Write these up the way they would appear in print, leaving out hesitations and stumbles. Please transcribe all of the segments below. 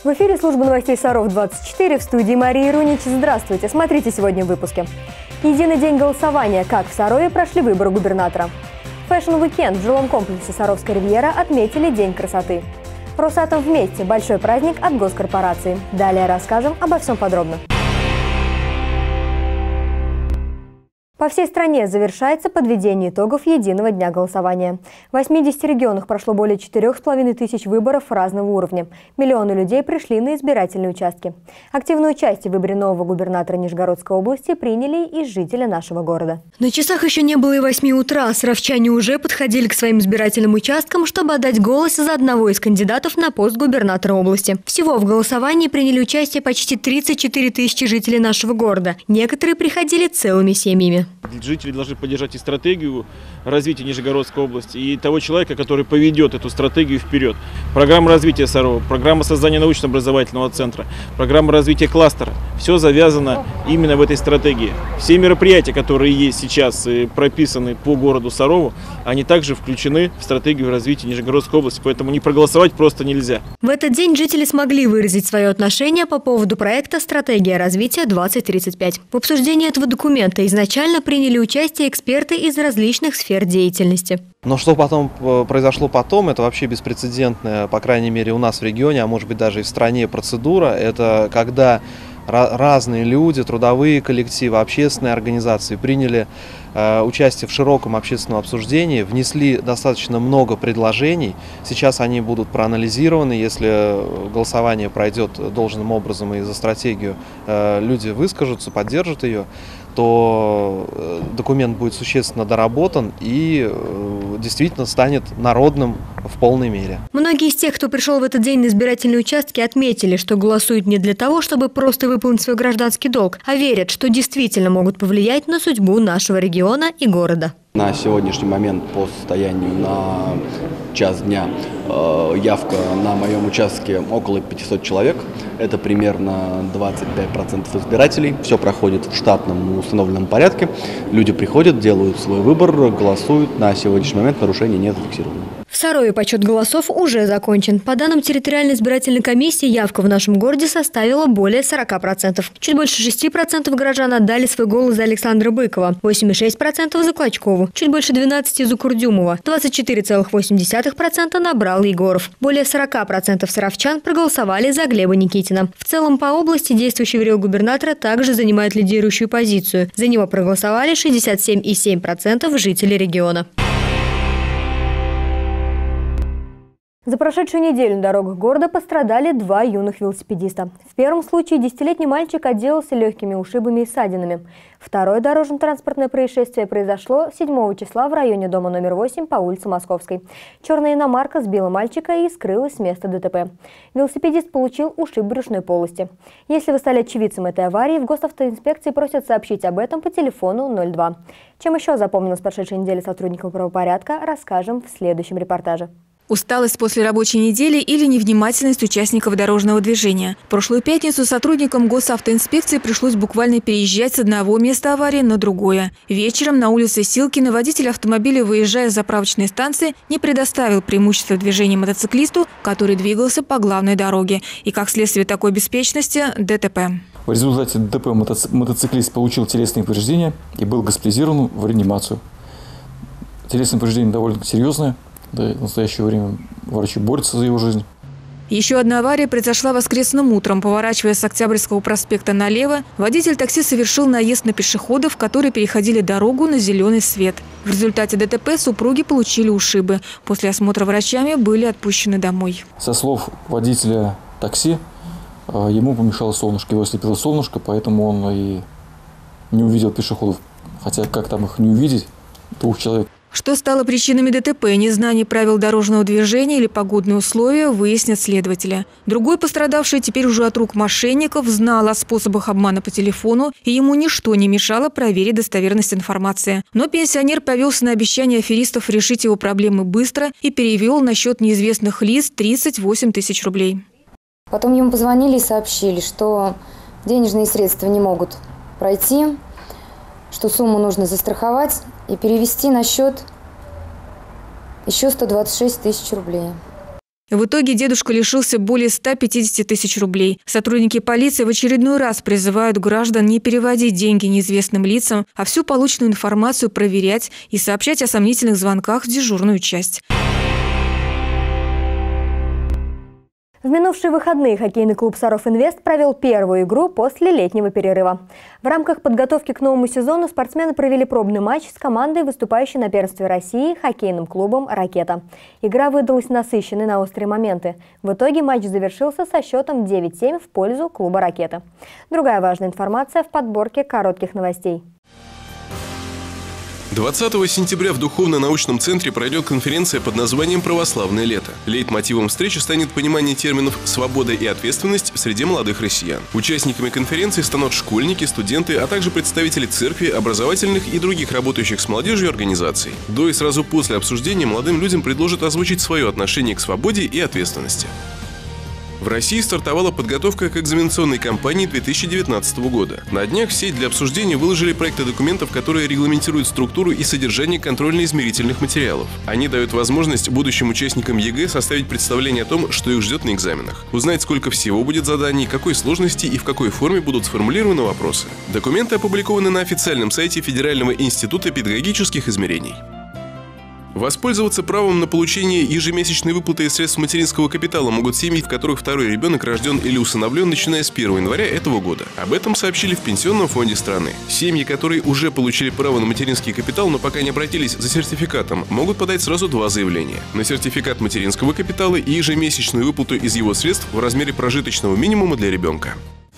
В эфире служба новостей Саров-24, в студии Мария Рунич. Здравствуйте, смотрите сегодня в выпуске. Единый день голосования. Как в Сарове прошли выборы губернатора. Фэшн-уикенд в жилом комплексе Саровская ривьера отметили День красоты. Росатом вместе. Большой праздник от госкорпорации. Далее расскажем обо всем подробно. По всей стране завершается подведение итогов единого дня голосования. В 80 регионах прошло более 4,5 тысяч выборов разного уровня. Миллионы людей пришли на избирательные участки. Активное участие в выборе нового губернатора Нижегородской области приняли и жители нашего города. На часах еще не было и 8 утра. Саровчане уже подходили к своим избирательным участкам, чтобы отдать голос за одного из кандидатов на пост губернатора области. Всего в голосовании приняли участие почти 34 тысячи жителей нашего города. Некоторые приходили целыми семьями. Жители должны поддержать и стратегию развития Нижегородской области, и того человека, который поведет эту стратегию вперед. Программа развития Сарова, программа создания научно-образовательного центра, программа развития кластера. Все завязано именно в этой стратегии. Все мероприятия, которые есть сейчас и прописаны по городу Сарову, они также включены в стратегию развития Нижегородской области, поэтому не проголосовать просто нельзя. В этот день жители смогли выразить свое отношение по поводу проекта «Стратегия развития 2035». В обсуждении этого документа изначально приняли участие эксперты из различных сфер деятельности. Но что потом произошло потом, это вообще беспрецедентная, по крайней мере у нас в регионе, а может быть даже и в стране процедура. Это когда разные люди, трудовые коллективы, общественные организации приняли участие в широком общественном обсуждении, внесли достаточно много предложений. Сейчас они будут проанализированы. Если голосование пройдет должным образом и за стратегию люди выскажутся, поддержат ее, то документ будет существенно доработан и действительно станет народным в полной мере. Многие из тех, кто пришел в этот день на избирательные участки, отметили, что голосуют не для того, чтобы просто выполнить свой гражданский долг, а верят, что действительно могут повлиять на судьбу нашего региона и города. На сегодняшний момент по состоянию на час дня явка на моем участке около 500 человек. Это примерно 25% избирателей. Все проходит в штатном установленном порядке. Люди приходят, делают свой выбор, голосуют. На сегодняшний момент нарушений не зафиксировано. В Сарове подсчет голосов уже закончен. По данным территориальной избирательной комиссии, явка в нашем городе составила более 40%. Чуть больше 6% горожан отдали свой голос за Александра Быкова, 8,6% за Клочкову, чуть больше 12% за Курдюмова, 24,8% набрал Егоров. Более 40% саровчан проголосовали за Глеба Никитина. В целом по области действующий вариант губернатора также занимает лидирующую позицию. За него проголосовали 67,7% жителей региона. За прошедшую неделю на дорогах города пострадали 2 юных велосипедиста. В первом случае 10-летний мальчик отделался легкими ушибами и ссадинами. Второе дорожно-транспортное происшествие произошло 7 числа в районе дома номер 8 по улице Московской. Черная иномарка сбила мальчика и скрылась с места ДТП. Велосипедист получил ушиб брюшной полости. Если вы стали очевидцем этой аварии, в госавтоинспекции просят сообщить об этом по телефону 02. Чем еще запомнилось прошедшей неделе сотрудников правопорядка, расскажем в следующем репортаже. Усталость после рабочей недели или невнимательность участников дорожного движения. В прошлую пятницу сотрудникам госавтоинспекции пришлось буквально переезжать с одного места аварии на другое. Вечером на улице Силкина водитель автомобиля, выезжая с заправочной станции, не предоставил преимущество движения мотоциклисту, который двигался по главной дороге. И как следствие такой беспечности – ДТП. В результате ДТП мотоциклист получил телесные повреждения и был госпитализирован в реанимацию. Телесные повреждения довольно серьезные. В настоящее время врачи борются за его жизнь. Еще одна авария произошла воскресным утром. Поворачивая с Октябрьского проспекта налево, водитель такси совершил наезд на пешеходов, которые переходили дорогу на зеленый свет. В результате ДТП супруги получили ушибы. После осмотра врачами были отпущены домой. Со слов водителя такси, ему помешало солнышко. Его ослепило солнышко, поэтому он и не увидел пешеходов. Хотя как там их не увидеть, 2 человек. Что стало причинами ДТП, незнание правил дорожного движения или погодные условия, выяснят следователи. Другой пострадавший теперь уже от рук мошенников знал о способах обмана по телефону, и ему ничто не мешало проверить достоверность информации. Но пенсионер повелся на обещание аферистов решить его проблемы быстро и перевел на счет неизвестных лиц 38 тысяч рублей. Потом ему позвонили и сообщили, что денежные средства не могут пройти, что сумму нужно застраховать и перевести на счет еще 126 тысяч рублей. В итоге дедушка лишился более 150 тысяч рублей. Сотрудники полиции в очередной раз призывают граждан не переводить деньги неизвестным лицам, а всю полученную информацию проверять и сообщать о сомнительных звонках в дежурную часть. В минувшие выходные хоккейный клуб «Саров-Инвест» провел первую игру после летнего перерыва. В рамках подготовки к новому сезону спортсмены провели пробный матч с командой, выступающей на первенстве России, хоккейным клубом «Ракета». Игра выдалась насыщенной на острые моменты. В итоге матч завершился со счетом 9-7 в пользу клуба «Ракета». Другая важная информация в подборке коротких новостей. 20 сентября в Духовно-научном центре пройдет конференция под названием «Православное лето». Лейтмотивом встречи станет понимание терминов «свобода» и «ответственность» в среде молодых россиян. Участниками конференции станут школьники, студенты, а также представители церкви, образовательных и других работающих с молодежью организаций. До и сразу после обсуждения молодым людям предложат озвучить свое отношение к свободе и ответственности. В России стартовала подготовка к экзаменационной кампании 2019 года. На днях в сеть для обсуждения выложили проекты документов, которые регламентируют структуру и содержание контрольно-измерительных материалов. Они дают возможность будущим участникам ЕГЭ составить представление о том, что их ждет на экзаменах, узнать, сколько всего будет заданий, какой сложности и в какой форме будут сформулированы вопросы. Документы опубликованы на официальном сайте Федерального института педагогических измерений. Воспользоваться правом на получение ежемесячной выплаты из средств материнского капитала могут семьи, в которых второй ребенок рожден или усыновлен, начиная с 1 января этого года. Об этом сообщили в Пенсионном фонде страны. Семьи, которые уже получили право на материнский капитал, но пока не обратились за сертификатом, могут подать сразу 2 заявления. На сертификат материнского капитала и ежемесячную выплату из его средств в размере прожиточного минимума для ребенка.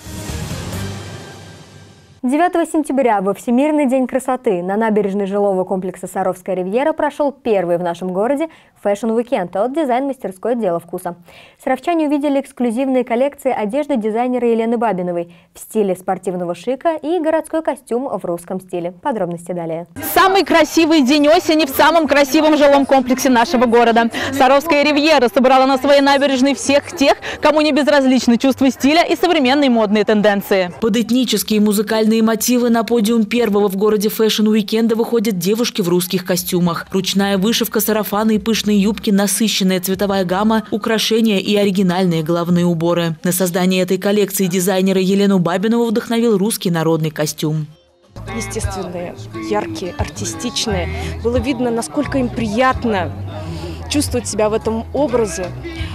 9 сентября во Всемирный день красоты на набережной жилого комплекса «Саровская ривьера» прошел первый в нашем городе фэшн-уикенд от дизайн-мастерской «Дело вкуса». Саровчане увидели эксклюзивные коллекции одежды дизайнера Елены Бабиновой в стиле спортивного шика и городской костюм в русском стиле. Подробности далее. Самый красивый день осени в самом красивом жилом комплексе нашего города. «Саровская ривьера» собрала на своей набережной всех тех, кому не безразличны чувства стиля и современные модные тенденции. Под этнические и музыкальные мотивы на подиум первого в городе фэшн-уикенда выходят девушки в русских костюмах. Ручная вышивка, сарафаны и пышные юбки, насыщенная цветовая гамма, украшения и оригинальные головные уборы. На создание этой коллекции дизайнера Елену Бабинову вдохновил русский народный костюм. Естественные, яркие, артистичные. Было видно, насколько им приятно чувствовать себя в этом образе.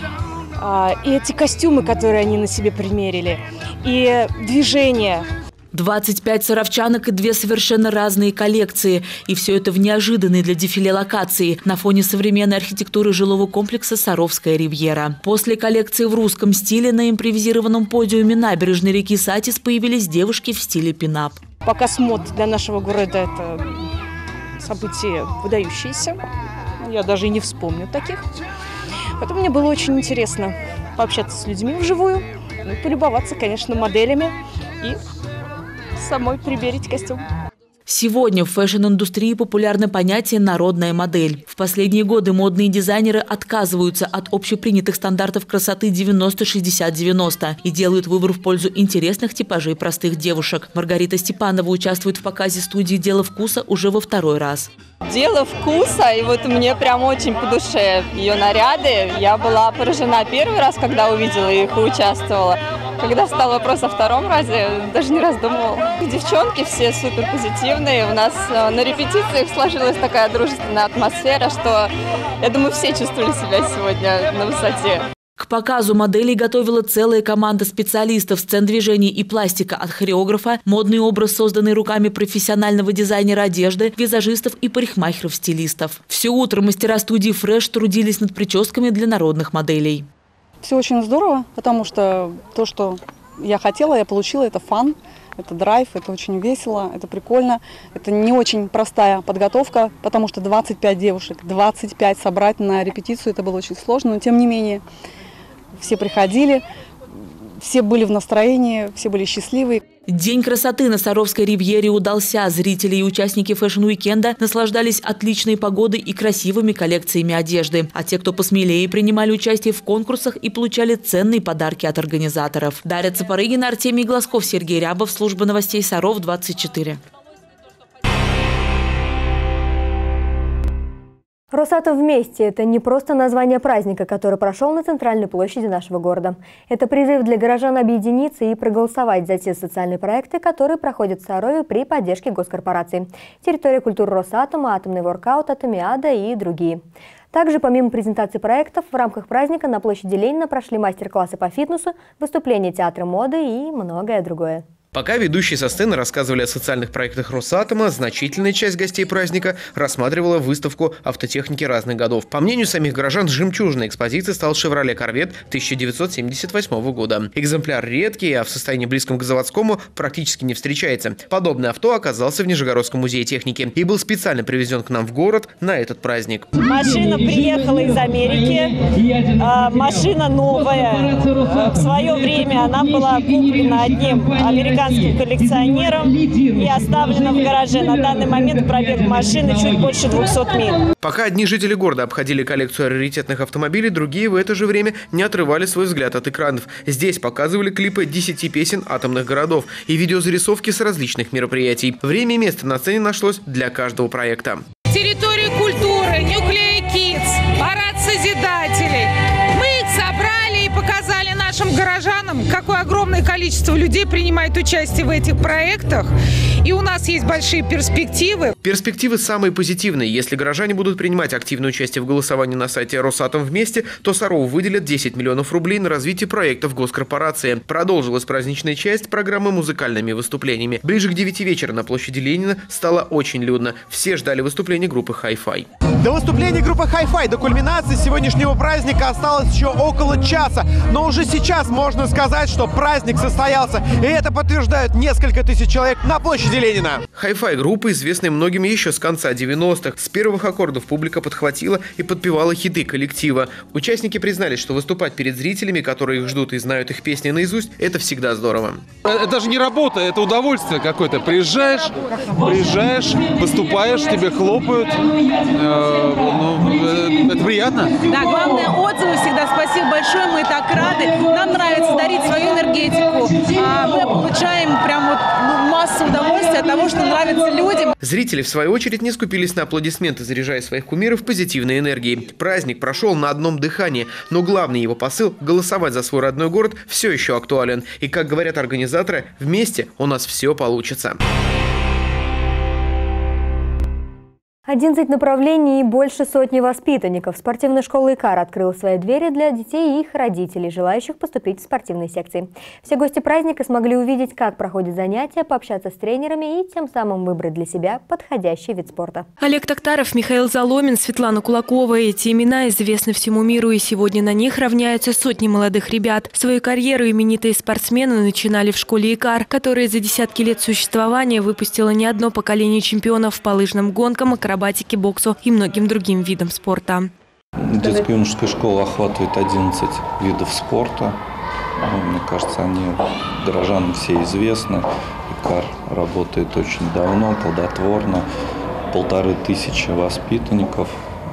И эти костюмы, которые они на себе примерили, и движения. 25 саровчанок и 2 совершенно разные коллекции. И все это в неожиданной для дефиле локации на фоне современной архитектуры жилого комплекса «Саровская ривьера». После коллекции в русском стиле на импровизированном подиуме набережной реки Сатис появились девушки в стиле пин-ап. Показ мод для нашего города – это событие выдающееся. Я даже и не вспомню таких. Поэтому мне было очень интересно пообщаться с людьми вживую, полюбоваться, конечно, моделями и самой примерить костюм. Сегодня в фэшн-индустрии популярно понятие «народная модель». В последние годы модные дизайнеры отказываются от общепринятых стандартов красоты 90-60-90 и делают выбор в пользу интересных типажей простых девушек. Маргарита Степанова участвует в показе студии «Дело вкуса» уже во 2-й раз. «Дело вкуса», и вот мне прям очень по душе ее наряды. Я была поражена 1-й раз, когда увидела их и участвовала. Когда встал вопрос о 2-м разе, даже не раздумывала. Девчонки все супер позитивные. У нас на репетициях сложилась такая дружественная атмосфера, что, я думаю, все чувствовали себя сегодня на высоте. К показу моделей готовила целая команда специалистов, сцен движений и пластика от хореографа, модный образ, созданный руками профессионального дизайнера одежды, визажистов и парикмахеров-стилистов. Все утро мастера студии «Фрэш» трудились над прическами для народных моделей. Все очень здорово, потому что то, что я хотела, я получила. Это фан, это драйв, это очень весело, это прикольно. Это не очень простая подготовка, потому что 25 девушек, 25 собрать на репетицию, это было очень сложно, но тем не менее все приходили, все были в настроении, все были счастливы. День красоты на Саровской ривьере удался. Зрители и участники фэшн-уикенда наслаждались отличной погодой и красивыми коллекциями одежды. А те, кто посмелее, принимали участие в конкурсах и получали ценные подарки от организаторов. Дарья Цапарыгина, Артемий Глазков, Сергей Рябов, служба новостей Саров 24. Росатом вместе – это не просто название праздника, который прошел на центральной площади нашего города. Это призыв для горожан объединиться и проголосовать за те социальные проекты, которые проходят в Сарове при поддержке госкорпораций. Территория культуры Росатома, атомный воркаут, Атомиада и другие. Также, помимо презентации проектов, в рамках праздника на площади Ленина прошли мастер-классы по фитнесу, выступления театра моды и многое другое. Пока ведущие со сцены рассказывали о социальных проектах Росатома, значительная часть гостей праздника рассматривала выставку автотехники разных годов. По мнению самих горожан, жемчужной экспозицией стал «Шевроле Корвет» 1978 года. Экземпляр редкий, а в состоянии близком к заводскому практически не встречается. Подобное авто оказался в Нижегородском музее техники и был специально привезен к нам в город на этот праздник. Машина приехала из Америки, машина новая. В свое время она была куплена одним американским коллекционером и оставлена в гараже. На данный момент пробег машины чуть больше 200 миль. Пока одни жители города обходили коллекцию раритетных автомобилей, другие в это же время не отрывали свой взгляд от экранов. Здесь показывали клипы 10 песен атомных городов и видеозарисовки с различных мероприятий. Время и место на сцене нашлось для каждого проекта. Территория культуры, Nuclear Kids, парад созидателей. Мы их собрали и показали нашим горожанам, какое огромное количество людей принимает участие в этих проектах. И у нас есть большие перспективы. Перспективы самые позитивные. Если горожане будут принимать активное участие в голосовании на сайте «Росатом вместе», то Сарову выделят 10 миллионов рублей на развитие проектов госкорпорации. Продолжилась праздничная часть программы музыкальными выступлениями. Ближе к 9 вечера на площади Ленина стало очень людно. Все ждали выступления группы Hi-Fi. До выступления группы Hi-Fi, до кульминации сегодняшнего праздника осталось еще около часа. Но уже сейчас можно сказать, что праздник состоялся. И это подтверждают несколько тысяч человек на площади Ленина. Hi-Fi группа, известная многим еще с конца 90-х. С первых аккордов публика подхватила и подпевала хиты коллектива. Участники признались, что выступать перед зрителями, которые их ждут и знают их песни наизусть, это всегда здорово. Это даже не работа, это удовольствие какое-то. Приезжаешь, выступаешь, тебе хлопают. Это приятно. Да, главное отзывы всегда. Спасибо большое, мы так рады. Нам нравится дарить свою энергетику. Мы получаем прям вот массу удовольствия от того, что нравится людям. Зрители, в свою очередь, не скупились на аплодисменты, заряжая своих кумиров позитивной энергией. Праздник прошел на одном дыхании, но главный его посыл – голосовать за свой родной город – все еще актуален. И, как говорят организаторы, вместе у нас все получится. 11 направлений и больше сотни воспитанников. Спортивная школа «Икар» открыла свои двери для детей и их родителей, желающих поступить в спортивные секции. Все гости праздника смогли увидеть, как проходят занятия, пообщаться с тренерами и тем самым выбрать для себя подходящий вид спорта. Олег Токтаров, Михаил Заломин, Светлана Кулакова – эти имена известны всему миру, и сегодня на них равняются сотни молодых ребят. Свою карьеру именитые спортсмены начинали в школе «Икар», которая за десятки лет существования выпустила не одно поколение чемпионов по лыжным гонкам, акробатике, боксу и многим другим видам спорта. Детско-юношеская школа охватывает 11 видов спорта. Мне кажется, они горожанам все известны. ИКАР работает очень давно, плодотворно. 1500 воспитанников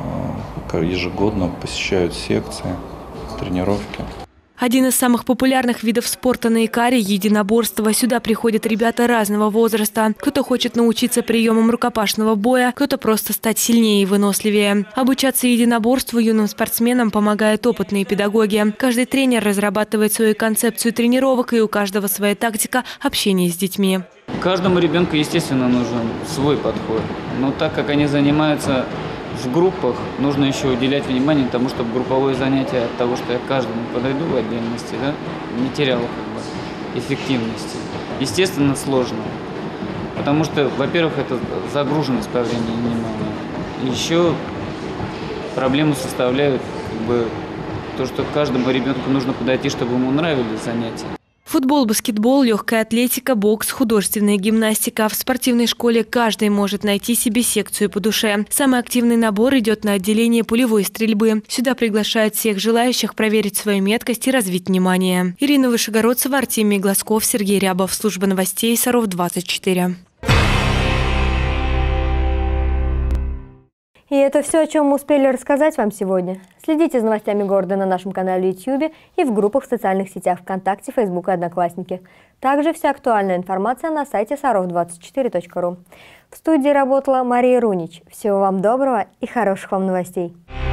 ежегодно посещают секции, тренировки. Один из самых популярных видов спорта на Икаре – единоборство. Сюда приходят ребята разного возраста. Кто-то хочет научиться приемам рукопашного боя, кто-то просто стать сильнее и выносливее. Обучаться единоборству юным спортсменам помогают опытные педагоги. Каждый тренер разрабатывает свою концепцию тренировок, и у каждого своя тактика общения с детьми. Каждому ребенку, естественно, нужен свой подход. Но так как они занимаются в группах, нужно еще уделять внимание тому, чтобы групповое занятие от того, что я к каждому подойду в отдельности, да, не теряло эффективности. Естественно, сложно. Потому что, во-первых, это загруженность по времени немалая. Еще проблему составляют то, что каждому ребенку нужно подойти, чтобы ему нравились занятия. Футбол, баскетбол, легкая атлетика, бокс, художественная гимнастика. В спортивной школе каждый может найти себе секцию по душе. Самый активный набор идет на отделение пулевой стрельбы. Сюда приглашают всех желающих проверить свою меткость и развить внимание. Ирина Вышегородцева, Артемий Глазков, Сергей Рябов. Служба новостей Саров 24. И это все, о чем мы успели рассказать вам сегодня. Следите за новостями города на нашем канале YouTube и в группах в социальных сетях ВКонтакте, Фейсбук и Одноклассники. Также вся актуальная информация на сайте sarov24.ru. В студии работала Мария Рунич. Всего вам доброго и хороших вам новостей.